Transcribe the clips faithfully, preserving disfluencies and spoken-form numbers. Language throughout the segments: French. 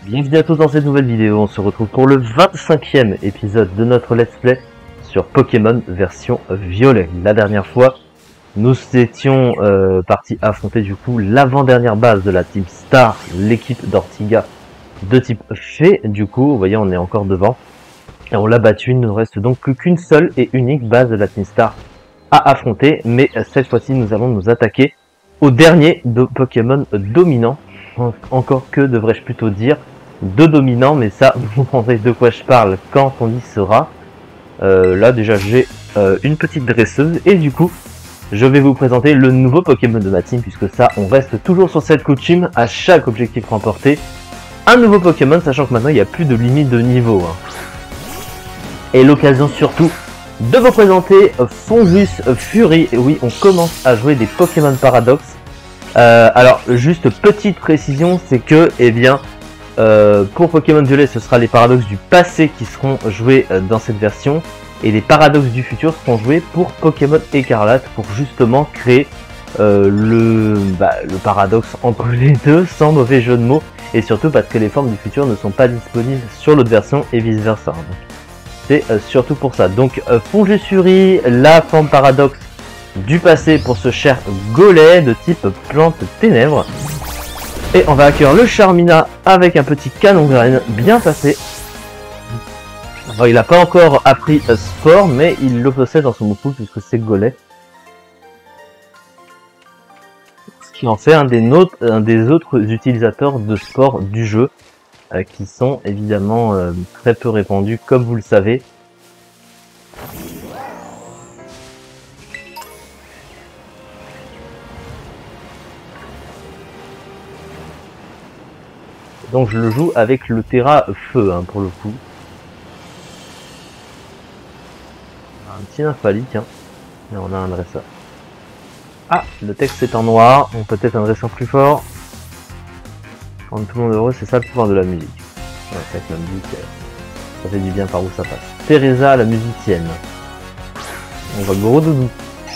Bienvenue à tous dans cette nouvelle vidéo, on se retrouve pour le vingt-cinquième épisode de notre let's play sur Pokémon version violet. La dernière fois, nous étions euh, partis affronter du coup l'avant-dernière base de la Team Star, l'équipe d'Ortiga de type Fée. Du coup, vous voyez, on est encore devant. Et on l'a battu, il ne nous reste donc plus qu'une seule et unique base de la Team Star à affronter. Mais cette fois-ci, nous allons nous attaquer au dernier de Pokémon dominant. Encore que, devrais-je plutôt dire, deux dominants, mais ça, vous comprendrez de quoi je parle quand on y sera. Euh, là, déjà, j'ai euh, une petite dresseuse, et du coup, je vais vous présenter le nouveau Pokémon de ma team, puisque ça, on reste toujours sur cette coutume, à chaque objectif remporté, un nouveau Pokémon, sachant que maintenant, il n'y a plus de limite de niveau. Hein. Et l'occasion surtout de vous présenter Fongus Fury. Et oui, on commence à jouer des Pokémon Paradox. Euh, alors, juste petite précision, c'est que, eh bien, euh, pour Pokémon Violet, ce sera les paradoxes du passé qui seront joués euh, dans cette version, et les paradoxes du futur seront joués pour Pokémon Écarlate, pour justement créer euh, le, bah, le paradoxe entre les deux, sans mauvais jeu de mots, et surtout parce que les formes du futur ne sont pas disponibles sur l'autre version, et vice versa. C'est euh, surtout pour ça. Donc, euh, Fongus Fury, la forme paradoxe du passé pour ce cher Golem de type plante ténèbres. Et on va accueillir le Charmina avec un petit canon graine bien passé. Bon, il n'a pas encore appris euh, sport, mais il le possède dans son mot pool puisque c'est Golem. Ce qui en fait un des, notes, un des autres utilisateurs de sport du jeu, euh, qui sont évidemment euh, très peu répandus, comme vous le savez. Donc je le joue avec le Terra Feu, hein, pour le coup. Un petit nymphalique, hein. Et on a un dresseur. Ah, le texte est en noir, on peut être un dresseur plus fort. Quand tout le monde est heureux, c'est ça le pouvoir de la musique. Ouais, c'est vrai que la musique, ça fait du bien par où ça passe. Teresa, la musicienne. On va gros doudou.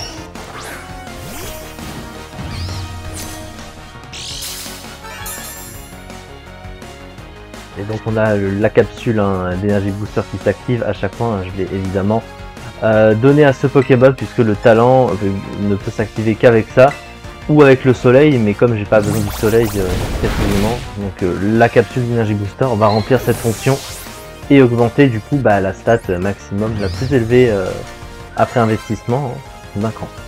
Et donc on a la capsule hein, d'énergie booster qui s'active à chaque fois. Hein, je l'ai évidemment euh, donné à ce Pokéball puisque le talent euh, ne peut s'activer qu'avec ça ou avec le soleil. Mais comme j'ai pas besoin du soleil euh, quasiment, donc euh, la capsule d'énergie booster on va remplir cette fonction et augmenter du coup bah, la stat maximum la plus élevée euh, après investissement hein, d'un cran.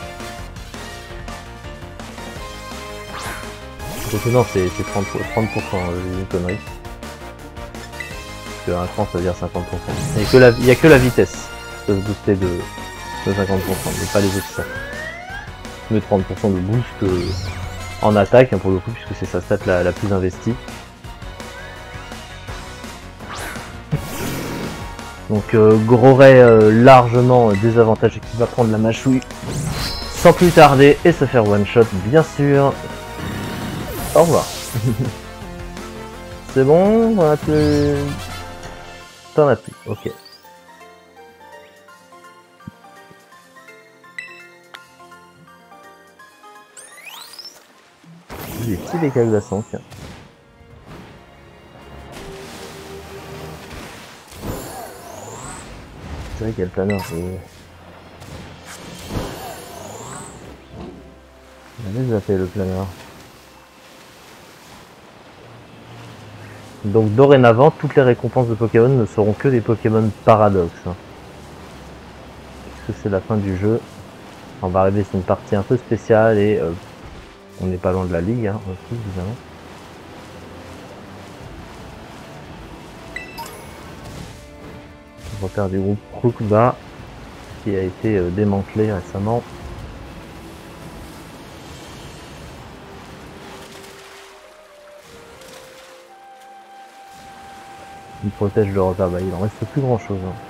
Donc non c'est trente pour cent, une connerie. Un cran ça veut dire cinquante pour cent. Il n'y a que la vitesse qui peut se booster de, de cinquante pour cent, mais pas les autres ça. Mais trente pour cent de boost euh, en attaque hein, pour le coup, puisque c'est sa stat la, la plus investie. Donc euh, Groret euh, largement euh, désavantagé qui va prendre la mâchouille sans plus tarder et se faire one shot bien sûr. Au revoir. C'est bon, on a plus... T'en as plus, ok. Des petits dégâts glaçants, tiens. C'est vrai qu'il y a le planeur. Et... on a déjà fait le planeur. Donc dorénavant, toutes les récompenses de Pokémon ne seront que des Pokémon Paradox. Hein. Parce que c'est la fin du jeu. On va arriver sur une partie un peu spéciale et euh, on n'est pas loin de la ligue, hein, aussi évidemment. On va faire du groupe Crookba qui a été euh, démantelé récemment. Il protège le revers, bah, il en reste plus grand chose. Hein.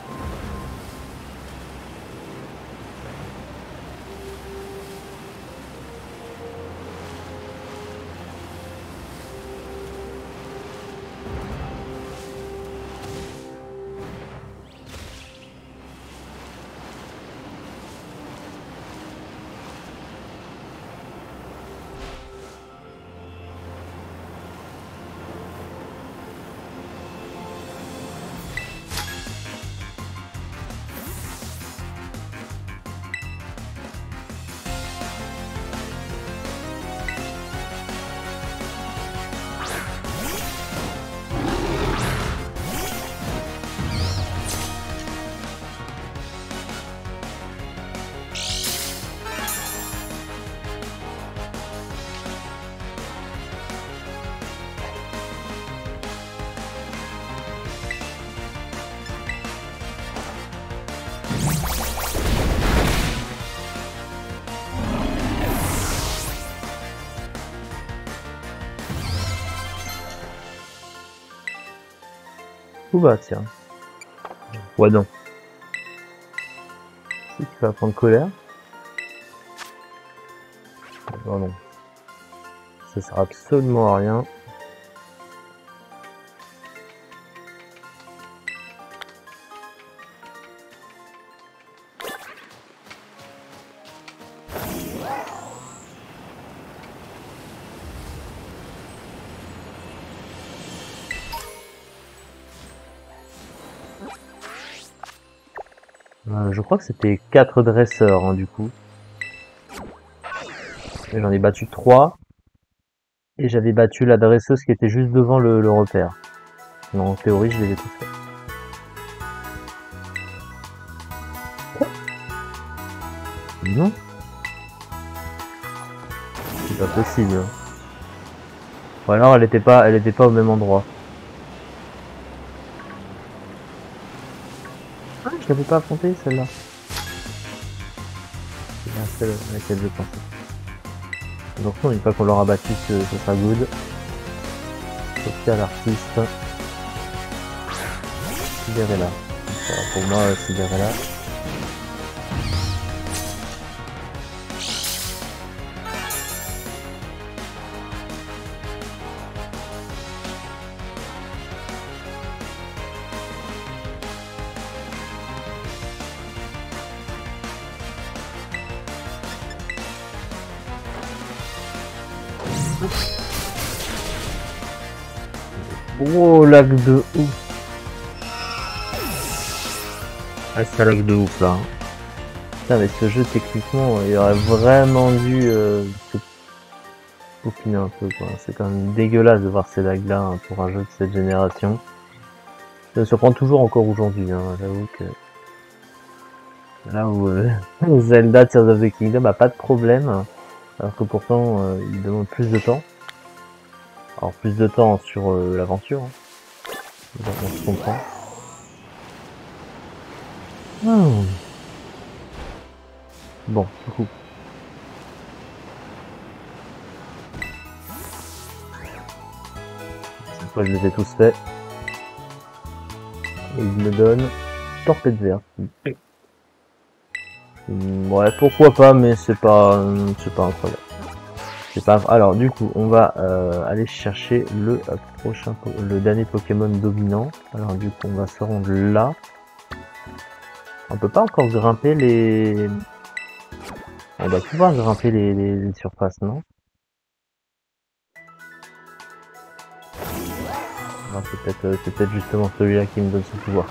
Ou bah tiens. Ouais non. Si tu vas prendre colère. Non non. Ça sert absolument à rien. Euh, je crois que c'était quatre dresseurs hein, du coup. Et j'en ai battu trois. Et j'avais battu la dresseuse qui était juste devant le, le repère. Non, en théorie, je les ai tous faits. Quoi? Non. C'est pas possible. Ou alors elle était pas, elle était pas au même endroit. Ah, je l'avais pas affrontée celle-là. C'est bien celle à laquelle je pensais. Donc non, une fois qu'on l'aura battu, ce, ce sera good. Sauvegarde à l'artiste. Cinderella. Voilà, pour moi, Cinderella. Oh, lac de ouf. Ah, c'est un lac de ouf là. Putain, mais ce jeu, techniquement, il aurait vraiment dû euh, se peaufiner un peu, quoi. C'est quand même dégueulasse de voir ces lags là hein, pour un jeu de cette génération. Ça me surprend toujours encore aujourd'hui, hein. J'avoue que là où euh, Zelda Tears of the Kingdom a pas de problème, alors que pourtant euh, il demande plus de temps. Alors plus de temps sur euh, l'aventure, hein. Donc, on se comprend. Hmm. Bon, du coup. Cette fois je les ai tous faits. Et il me donne torpède verte. Ouais, pourquoi pas, mais c'est pas, c'est pas incroyable. C'est pas. Alors du coup, on va euh, aller chercher le euh, prochain, le dernier Pokémon dominant. Alors du coup, on va se rendre là. On peut pas encore grimper les. On va pouvoir grimper les, les, les surfaces, non? Non, c'est peut-être, euh, c'est peut-être justement celui-là qui me donne ce pouvoir.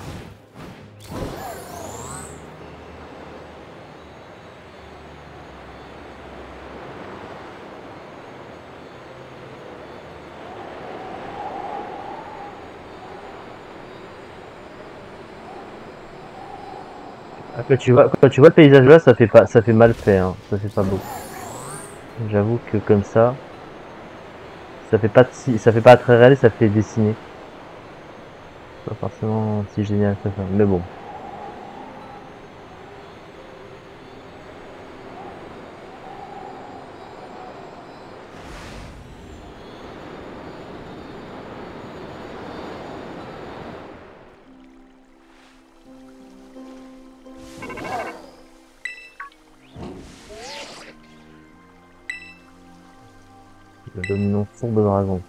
Ah, quand tu vois, quand tu vois le paysage là, ça fait pas, ça fait mal fait, hein. Ça fait pas beau. J'avoue que comme ça, ça fait pas si, ça fait pas très réel, ça fait dessiner. Pas forcément si génial que ça, mais bon. Le dominant fourbe de dragon.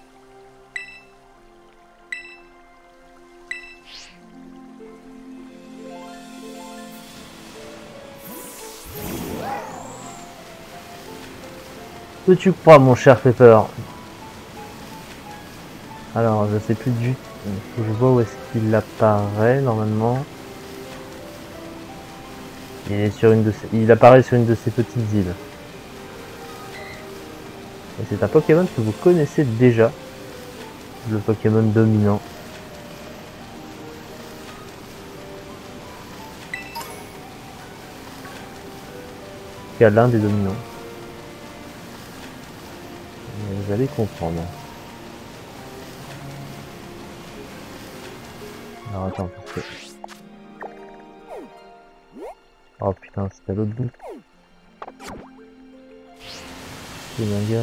Que tu crois, mon cher Pepper? Alors, je sais plus du tout. Je vois où est-ce qu'il apparaît normalement. Il est sur une de ces... Il apparaît sur une de ces petites îles. Et c'est un Pokémon que vous connaissez déjà. Le Pokémon dominant. Il y a l'un des dominants. Vous allez comprendre. Alors attends, parce que... Oh putain, c'est à l'autre bout. C'est ma gueule.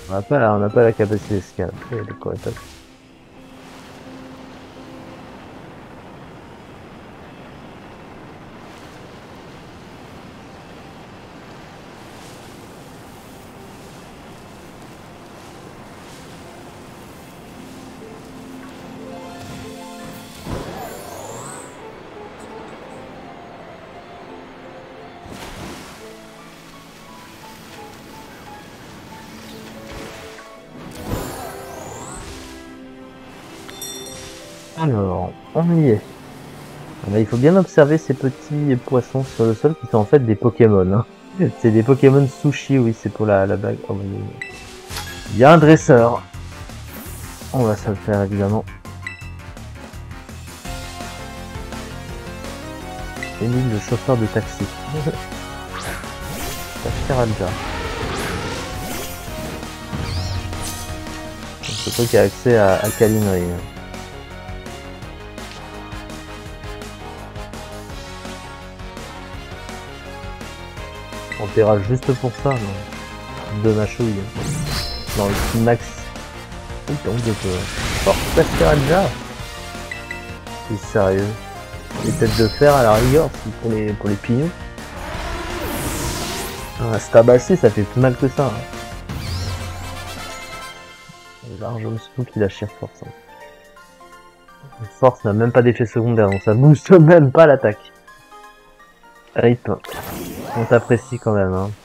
On n'a pas, la, on n'a pas la capacité d'escale. D'accord, top. Alors, on y est. Alors, il faut bien observer ces petits poissons sur le sol qui sont en fait des Pokémon. Hein. C'est des Pokémon sushi, oui, c'est pour la, la bague. Oh, il y a un dresseur. On va se le faire évidemment. Émile, le chauffeur de taxi. Tachkaraja. Ce truc a accès à alcalinerie. On paiera juste pour ça, non? De ma chouille. Dans le max. Oui, donc de peu. Oh, Tachkaraja. C'est sérieux. Les têtes de fer à la rigueur, pour les, pour les pignons. Ah, se tabasser, ça fait plus mal que ça. Hein. Largement surtout qu'il a Sheer Force. Hein. Force n'a même pas d'effet secondaire, donc ça booste même pas l'attaque. Rip. On t'apprécie quand même. Hein.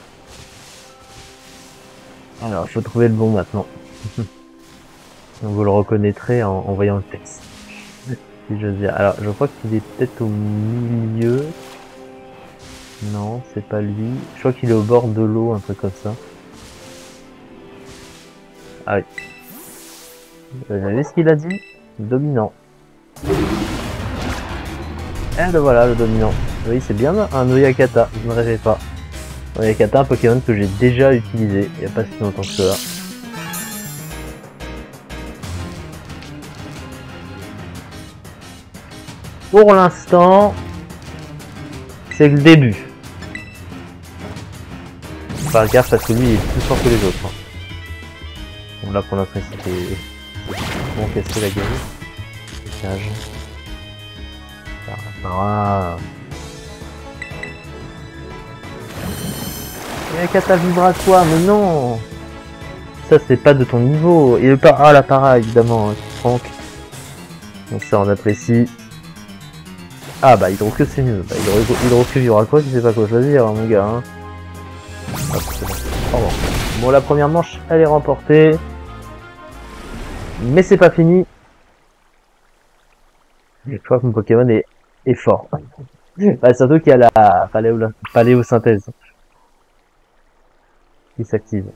Alors, il faut trouver le bon maintenant. Vous le reconnaîtrez en, en voyant le texte. Si j'ose dire. Alors, je crois qu'il est peut-être au milieu. Non, c'est pas lui. Je crois qu'il est au bord de l'eau, un truc comme ça. Ah oui. Vous avez vu ce qu'il a dit? Dominant. Et le voilà, le dominant. Oui, c'est bien un Oyakata, je ne rêvais pas. Oyakata, un Pokémon que j'ai déjà utilisé, il n'y a pas si longtemps que cela. Pour l'instant, c'est le début. Faire gaffe parce que lui il est plus fort que les autres. Bon là pour l'instant c'était bon casser la gueule. Cage. Ah. Mais Kata vibratoire, mais non. Ça c'est pas de ton niveau. Et le par ah la para évidemment, hein, Franck. Bon ça on apprécie. Ah bah hydro que c'est mieux. Bah, hydro, hydro que il y aura quoi, tu sais pas quoi choisir hein, mon gars. Hein. Ah, bon. Oh, bon. Bon la première manche elle est remportée. Mais c'est pas fini. Je crois que mon Pokémon est, est fort. Bah, surtout qu'il y a la paléo, paléosynthèse qui s'active.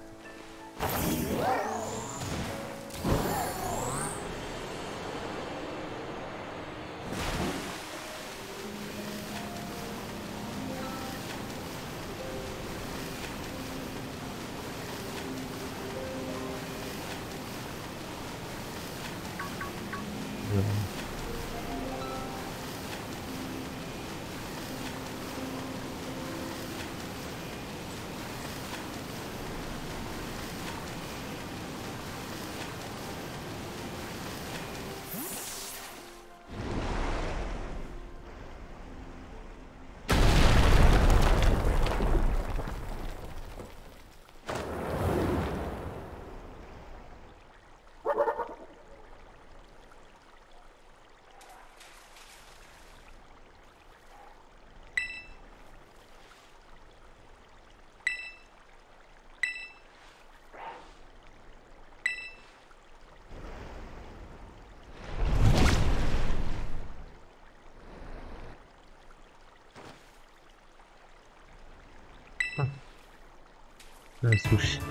Un sushi.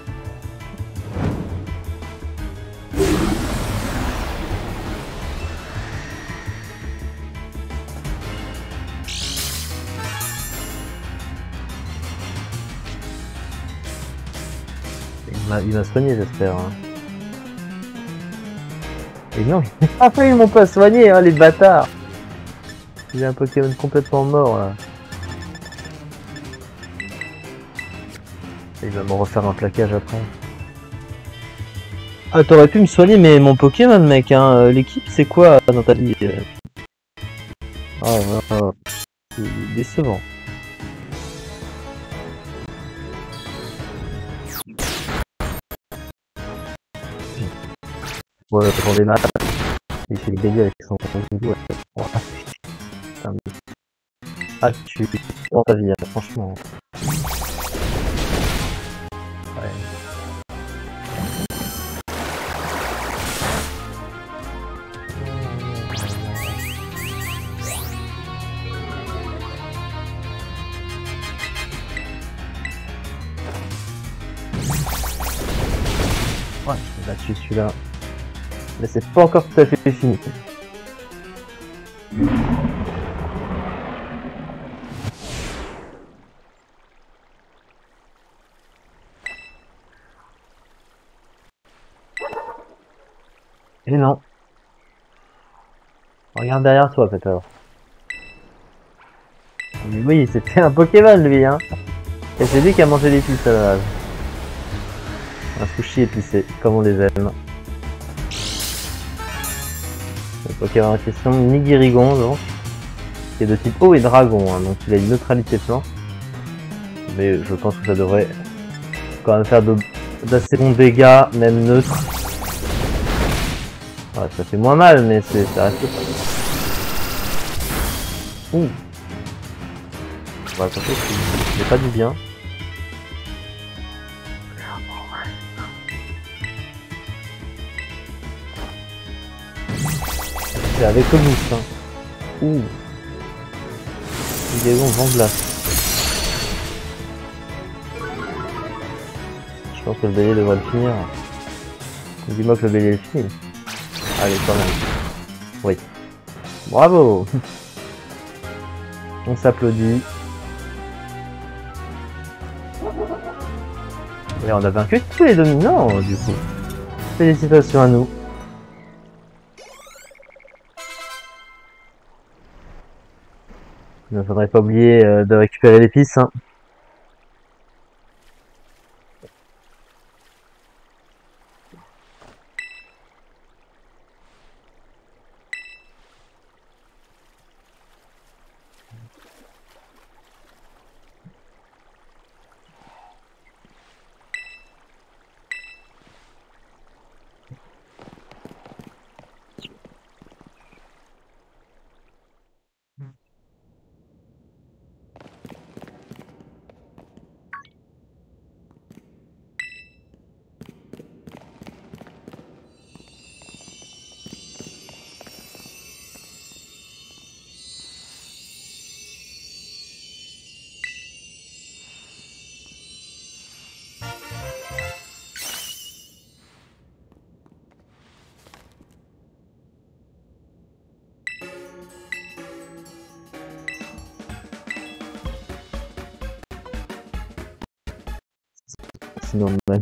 Il m'a soigné j'espère. Hein. Et non, après ils m'ont pas soigné hein, les bâtards. Il y a un Pokémon complètement mort là. Il va me refaire un plaquage après. Ah, t'aurais pu me soigner mais mon Pokémon, mec, hein. L'équipe, c'est quoi dans ta vie? Oh, oh, oh. C'est décevant. Ouais, pour les maths, il fait le dégât avec son combo. Ouais. Putain, mais... Ah, tu dans ta vie, hein, franchement. Ouais. Ouais, je vais battu celui-là. Mais c'est pas encore tout à fait fini. Et non. Regarde derrière toi, peut-être. Oui, c'était un Pokémon, lui, hein. Et c'est lui qui a mangé les puces à la base. Un sushi épicé, comme on les aime. Le Pokémon en question, Nigirigon, donc. Qui est de type eau et dragon, hein, donc il a une neutralité plante. Mais je pense que ça devrait quand même faire d'assez bons dégâts, même neutres. Ouais, ça fait moins mal, mais ça reste pas. Ouh. On va attention, c'est pas du bien. C'est avec le boost, hein. Ouh. Ligaison vent glace. Je pense que le bélier devrait le finir. Dis-moi que le bélier le finit. Allez, quand même. Oui. Bravo. On s'applaudit. Et on a vaincu tous les dominants, du coup. Félicitations à nous. Il ne faudrait pas oublier euh, de récupérer l'épice, hein. Sinon, même.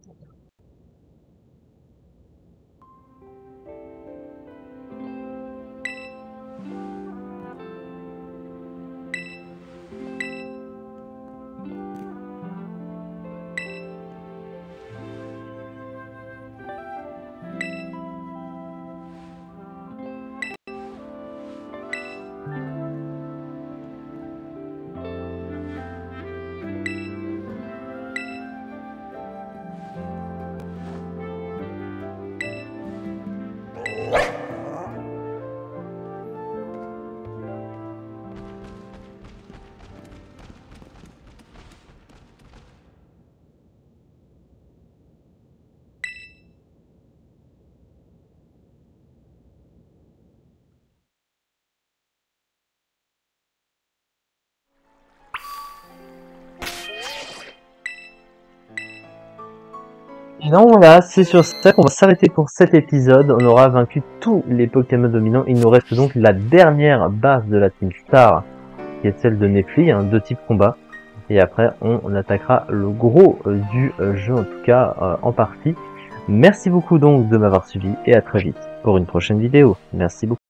Et donc voilà, c'est sur ça qu'on va s'arrêter pour cet épisode. On aura vaincu tous les Pokémon dominants. Il nous reste donc la dernière base de la Team Star, qui est celle de Nefli, hein, deux types combat. Et après, on, on attaquera le gros euh, du euh, jeu, en tout cas euh, en partie. Merci beaucoup donc de m'avoir suivi et à très vite pour une prochaine vidéo. Merci beaucoup.